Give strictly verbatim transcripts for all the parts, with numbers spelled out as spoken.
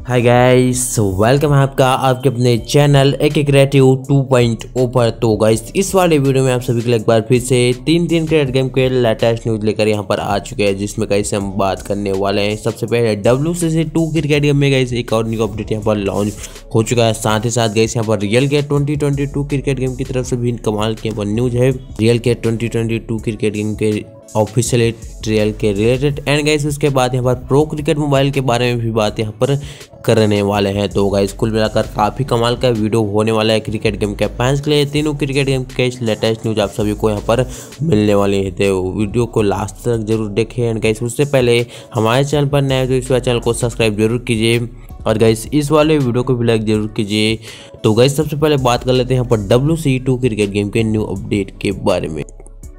Hi guys, welcome है आपका आपके अपने channel AK creative two point O पर। तो गाइस इस वाले वीडियो में आप सभी के लिए एक बार फिर से तीन तीन क्रिकेट गेम के लेटेस्ट न्यूज़ लेकर यहाँ पर आ चुके हैं, जिसमें गाइस हम बात करने वाले हैं। सबसे पहले W C C two cricket game में गाइस एक और न्यू अपडेट यहाँ पर लॉन्च हो चुका है। साथ ही साथ गाइस यहाँ पर रियल के twenty twenty two cricket game की तरफ से भी कमाल की यहाँ पर न्यूज है। रियल के twenty twenty two cricket game के ऑफिशियल ट्रायल के रिलेटेड एंड गाइस उसके बाद यहाँ पर प्रो क्रिकेट मोबाइल के बारे में भी बात यहाँ पर करने वाले हैं। तो गाइस कुल मिलाकर काफ़ी कमाल का वीडियो होने वाला है क्रिकेट गेम के फैंस के लिए। तीनों क्रिकेट गेम के लेटेस्ट न्यूज आप सभी को यहाँ पर मिलने वाली है, तो वीडियो को लास्ट तक जरूर देखें। एंड गाइस उससे पहले हमारे चैनल पर नए तो इस चैनल को सब्सक्राइब जरूर कीजिए और गाइस इस वाले वीडियो को भी लाइक जरूर कीजिए। तो गाइस सबसे पहले बात कर लेते हैं यहाँ पर W C two cricket game के न्यू अपडेट के बारे में।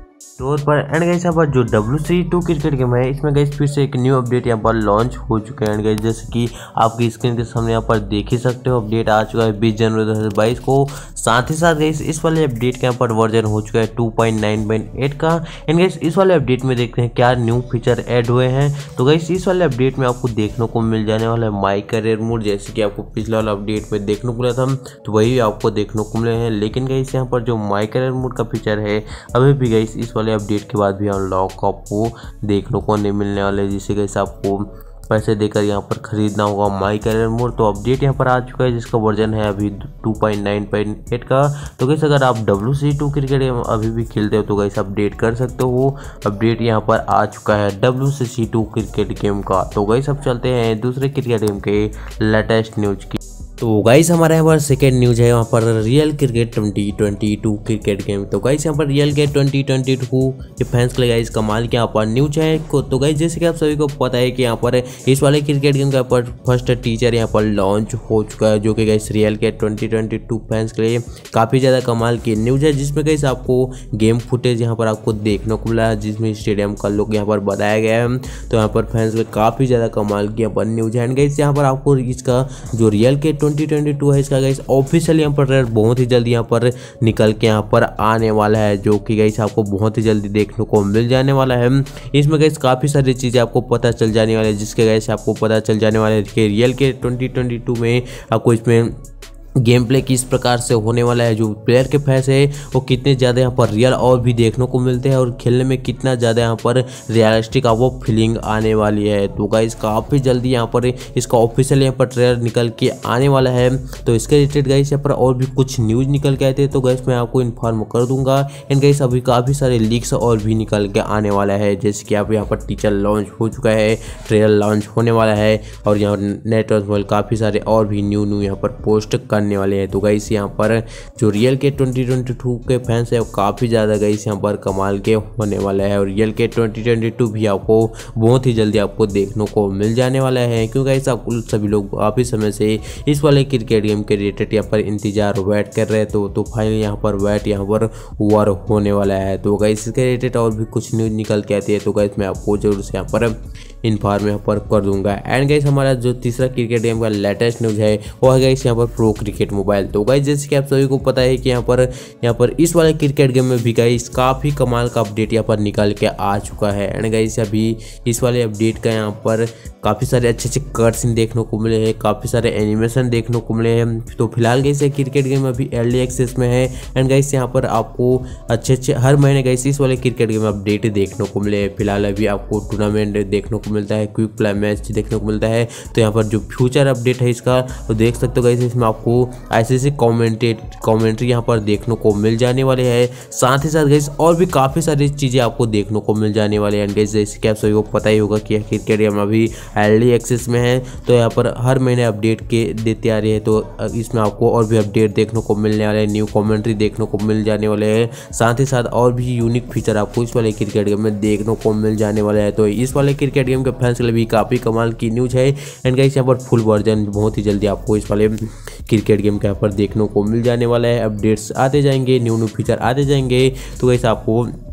तो पर एंड गाइस यहाँ पर जो W C two cricket game है इसमें गाइस फिर से एक न्यू अपडेट यहाँ पर लॉन्च हो चुका है। एंड गाइस जैसे कि आपकी स्क्रीन के सामने यहाँ पर देख ही सकते हो, अपडेट आ चुका है बीस जनवरी दो हज़ार बाईस को। साथ ही साथ गाइस इस वाले अपडेट के यहाँ पर वर्जन हो चुका है two point nine point eight का। एंड गाइस इस वाले अपडेट में देखते हैं क्या न्यू फीचर ऐड हुए हैं। तो गाइस इस वाले अपडेट में आपको देखने को मिल जाने वाला है माई करियर मोड, जैसे कि आपको पिछले वाला अपडेट में देखने को मिला था तो वही आपको देखने को मिले हैं। लेकिन गाइस यहाँ पर जो माई करियर मोड का फीचर है अभी भी गाइस इस वाले अपडेट के बाद भी अनलॉक आपको देखने को नहीं मिलने वाले, जिससे गाइस आपको पैसे देकर यहाँ पर खरीदना होगा माई करियर मोड। तो अपडेट यहाँ पर आ चुका है जिसका वर्जन है अभी two point nine point eight का। तो गाइस अगर आप W C two cricket game अभी भी खेलते हो तो गाइस अपडेट कर सकते हो। अपडेट यहाँ पर आ चुका है W C C two cricket game का। तो गाइस अब चलते हैं दूसरे क्रिकेट गेम के लेटेस्ट न्यूज की। तो गाइस हमारे यहाँ पर सेकेंड न्यूज है वहाँ पर Real cricket twenty twenty two cricket game. तो गाइस यहाँ पर रियल के ट्वेंटी ट्वेंटी टू के फैंस के लिए गाइस कमाल के यहाँ पर न्यूज है। तो गाइस जैसे कि आप सभी को पता है कि यहाँ पर इस वाले क्रिकेट गेम का पर फर्स्ट टीचर यहाँ पर लॉन्च हो चुका है, जो कि गाइस रियल के ट्वेंटी ट्वेंटी टू फैंस के लिए काफ़ी ज़्यादा कमाल की न्यूज है, जिसमें गाइस आपको गेम फुटेज यहाँ पर आपको देखने को मिला है, जिसमें स्टेडियम का लुक यहाँ पर बताया गया है। तो यहाँ पर फैंस के काफ़ी ज़्यादा कमाल की यहाँ पर न्यूज है। एंड गाइस यहाँ पर आपको इसका जो रियल के ट्वेंटी ट्वेंटी टू है इसका गाइस ऑफिशियल यहाँ पर बहुत ही जल्दी यहाँ पर निकल के यहाँ पर आने वाला है, जो कि गाइस आपको बहुत ही जल्दी देखने को मिल जाने वाला है। इसमें गाइस काफ़ी सारी चीज़ें आपको पता चल जाने वाली है, जिसके गाइस आपको पता चल जाने वाला है कि रियल के ट्वेंटी ट्वेंटी टू में आपको इसमें गेम प्ले किस प्रकार से होने वाला है, जो प्लेयर के फैस है वो कितने ज़्यादा यहाँ पर रियल और भी देखने को मिलते हैं और खेलने में कितना ज़्यादा यहाँ पर रियलिस्टिक आपको फीलिंग आने वाली है। तो गाइस काफ़ी जल्दी यहाँ पर इसका ऑफिशियल यहाँ पर ट्रेलर निकल के आने वाला है। तो इसके रिलेटेड गाइस यहाँ पर और भी कुछ न्यूज़ निकल के आए थे तो गाइस मैं आपको इन्फॉर्म कर दूंगा। एंड गाइस अभी काफ़ी सारे लीक्स और भी निकल के आने वाला है, जैसे कि आप यहाँ पर टीचर लॉन्च हो चुका है, ट्रेलर लॉन्च होने वाला है और यहाँ नेटवर्क काफ़ी सारे और भी न्यू न्यू यहाँ पर पोस्ट करने वाले हैं। तो गाइस यहाँ पर जो रियल के ट्वेंटी ट्वेंटी टू के फैंस है वो काफ़ी ज़्यादा गाइस यहाँ पर कमाल के होने वाला है और रियल के ट्वेंटी ट्वेंटी टू भी आपको बहुत ही जल्दी आपको देखने को मिल जाने वाला है, क्योंकि गाइस आप सभी लोग काफ़ी समय से इस वाले क्रिकेट गेम के रिलेटेड यहाँ पर इंतजार वेट कर रहे हैं। तो तो फाइनली यहाँ पर वेट यहाँ पर हुआ होने वाला है। तो गाइस इसके रिलेटेड और भी कुछ न्यूज़ निकल के आती है तो गाइस मैं आपको जरूर से यहाँ पर इन्फॉर्म यहाँ पर कर दूंगा। एंड गाइस हमारा जो तीसरा क्रिकेट गेम का लेटेस्ट न्यूज़ है वो है गाइस यहाँ पर प्रो क्रिकेट मोबाइल। तो गाइस जैसे कि आप सभी को पता है कि यहाँ पर यहाँ पर इस वाले क्रिकेट गेम में भी गाइस काफ़ी कमाल का अपडेट यहाँ पर निकल के आ चुका है। एंड गाइस अभी इस वाले अपडेट का यहाँ पर काफ़ी सारे अच्छे अच्छे कट सीन देखने को मिले हैं, काफ़ी सारे एनिमेशन देखने को मिले हैं। तो फिलहाल गाइस ये क्रिकेट गेम अभी अर्ली एक्सेस में है। एंड गाइस यहाँ पर आपको अच्छे अच्छे हर महीने गाइस इस वाले क्रिकेट गेम अपडेट देखने को मिले हैं। फिलहाल अभी आपको टूर्नामेंट देखने को मिलता है, क्विक प्ले मैच देखने को मिलता है। तो यहाँ पर जो फ्यूचर अपडेट है इसका तो देख सकते हो गाइस, इसमें आपको ऐसे ऐसे कॉमेंटेट कॉमेंट्री यहाँ पर देखने को मिल जाने वाले हैं। साथ ही साथ गाइस और भी काफ़ी सारी चीज़ें आपको देखने को मिल जाने वाले हैं। गाइस जैसे कि आप सभी को पता ही होगा कि क्रिकेट गेम अभी अर्ली एक्सेस में है, तो यहाँ पर हर महीने अपडेट के देते आ रही है। तो इसमें आपको और भी अपडेट देखने को मिलने वाले हैं, न्यू कॉमेंट्री देखने को मिल जाने वाले हैं। साथ ही साथ और भी यूनिक फीचर आपको इस वाले क्रिकेट गेम में देखने को मिल जाने वाले हैं। तो इस वाले क्रिकेट गेम के फैंस के लिए भी काफ़ी कमाल की न्यूज़ है। एंड गाइस यहाँ पर फुल वर्जन बहुत ही जल्दी आपको इस वाले क्रिकेट गेम के यहाँ पर देखने को मिल जाने वाला है। अपडेट्स आते जाएंगे, न्यू न्यू फीचर आते जाएंगे। तो गाइस आपको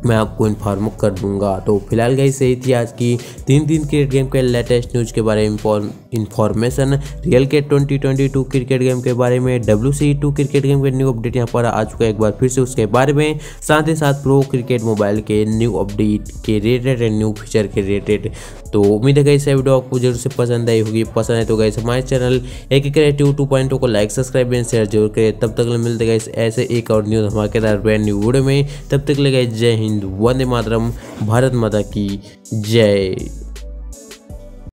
मैं आपको इन्फॉर्म कर दूंगा। तो फिलहाल गाइस यही थी आज की तीन तीन क्रिकेट गेम के लेटेस्ट न्यूज़ के बारे में इंफॉर्मेशन। रियल के twenty twenty two cricket game के बारे में, W C two cricket game के न्यू अपडेट यहाँ पर आ चुका है एक बार फिर से उसके बारे में, साथ ही साथ प्रो क्रिकेट मोबाइल के न्यू अपडेट के रिलेटेड एंड न्यू फीचर के रिलेटेड। तो उम्मीद है गाइस वीडियो आपको जरूर से पसंद आई होगी। पसंद है तो गाइस हमारे चैनल एक क्रिएटिव टू पॉइंट ओ को लाइक सब्सक्राइब एंड शेयर जरूर करें। तब तक मिलते गाइस ऐसे एक और न्यूज़ धमाकेदार ब्रांड न्यू वीडियो में। तब तक ले गाइस जय हिंद, वंदे मातरम, भारत माता की जय।